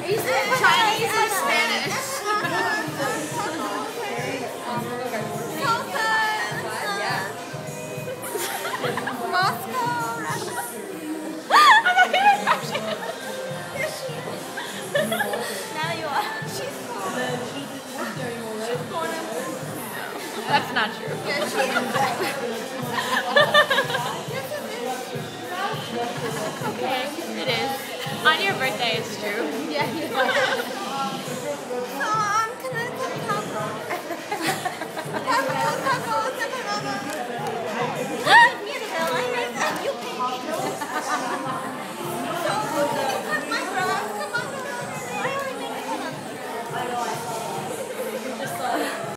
Chinese or Spanish? Moscow, Russia. Now you are. She's cool. That's not true. Yeah, she is. Okay, it is. On your birthday, it's true. Yeah, you are. So, can I come taco? Me and Bill, I make them. You pay me. So, can you cut my grass? Come on, I already made it.